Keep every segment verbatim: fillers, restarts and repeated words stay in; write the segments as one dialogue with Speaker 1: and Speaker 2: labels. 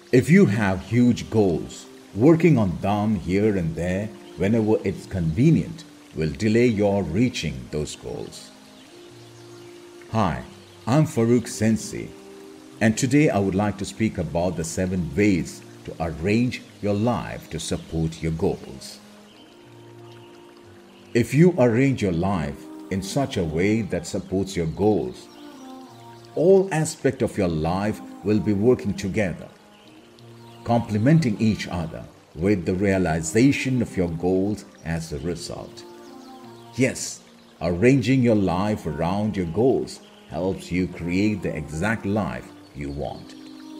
Speaker 1: If you have huge goals, working on them here and there whenever it's convenient will delay your reaching those goals. Hi, I'm Farookh Sensei, and today I would like to speak about the seven ways to arrange your life to support your goals. If you arrange your life in such a way that supports your goals, all aspects of your life will be working together, complementing each other with the realization of your goals as a result. Yes, arranging your life around your goals helps you create the exact life you want.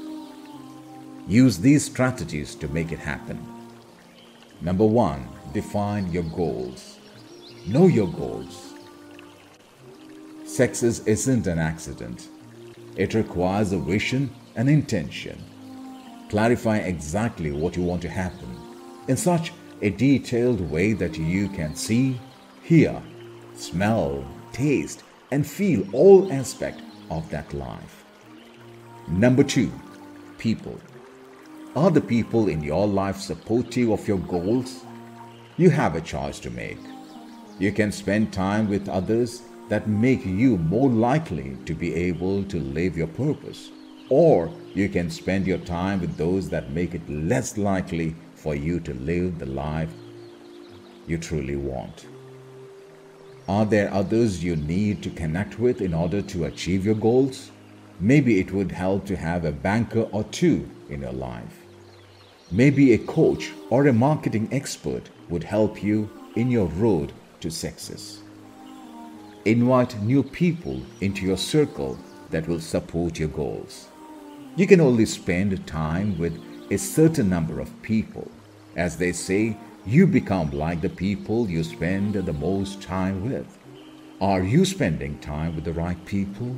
Speaker 1: Use these strategies to make it happen. Number one, define your goals. Know your goals. Success isn't an accident. It requires a vision and intention. Clarify exactly what you want to happen in such a detailed way that you can see, hear, smell, taste, and feel all aspects of that life. Number two, people. Are the people in your life supportive of your goals? You have a choice to make. You can spend time with others that make you more likely to be able to live your purpose, or you can spend your time with those that make it less likely for you to live the life you truly want. Are there others you need to connect with in order to achieve your goals? Maybe it would help to have a banker or two in your life. Maybe a coach or a marketing expert would help you in your road to success. Invite new people into your circle that will support your goals. You can only spend time with a certain number of people. As they say, you become like the people you spend the most time with. Are you spending time with the right people?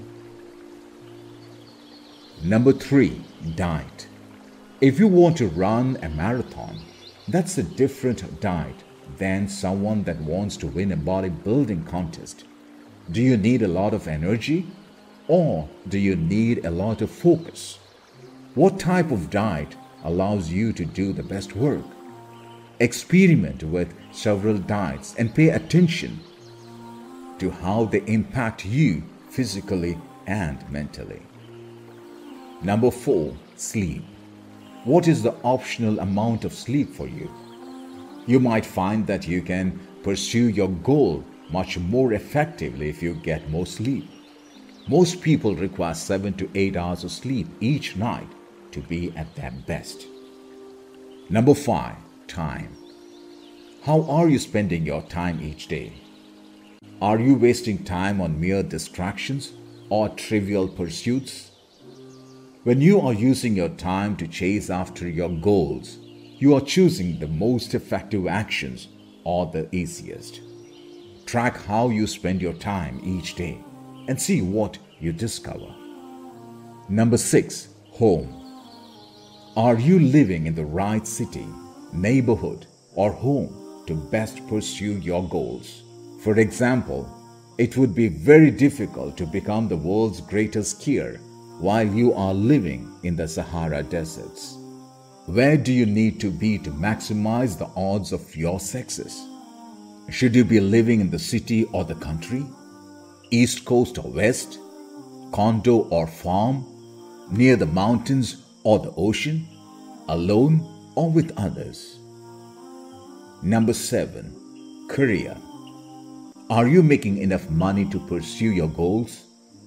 Speaker 1: Number three, diet. If you want to run a marathon, that's a different diet than someone that wants to win a bodybuilding contest. Do you need a lot of energy, or do you need a lot of focus? What type of diet allows you to do the best work? Experiment with several diets and pay attention to how they impact you physically and mentally. Number four, sleep. What is the optional amount of sleep for you? You might find that you can pursue your goal much more effectively if you get more sleep. Most people require seven to eight hours of sleep each night to be at their best. Number five, time. How are you spending your time each day? Are you wasting time on mere distractions or trivial pursuits? When you are using your time to chase after your goals, you are choosing the most effective actions or the easiest. Track how you spend your time each day and see what you discover. Number six, home. Are you living in the right city, neighborhood, or home to best pursue your goals? For example, it would be very difficult to become the world's greatest skier while you are living in the Sahara deserts. Where do you need to be to maximize the odds of your success? Should you be living in the city or the country? East Coast or West? Condo or farm? Near the mountains or the ocean? Alone or with others? Number seven, career. Are you making enough money to pursue your goals?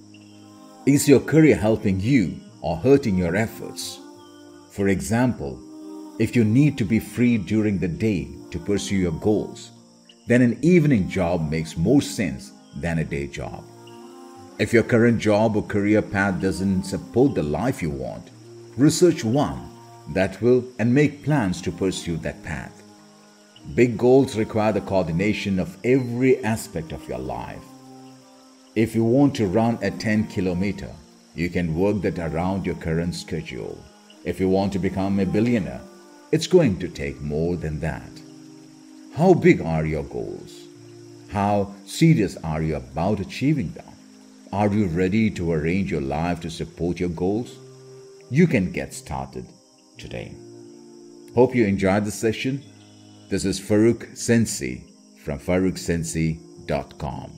Speaker 1: Is your career helping you or hurting your efforts? For example, if you need to be free during the day to pursue your goals, then an evening job makes more sense than a day job. If your current job or career path doesn't support the life you want, research one that will and make plans to pursue that path. Big goals require the coordination of every aspect of your life. If you want to run a ten kilometer, you can work that around your current schedule. If you want to become a billionaire, it's going to take more than that. How big are your goals? How serious are you about achieving them? Are you ready to arrange your life to support your goals? You can get started. today. Hope you enjoyed the session. This is Farookh Sensei from farookh sensei dot com.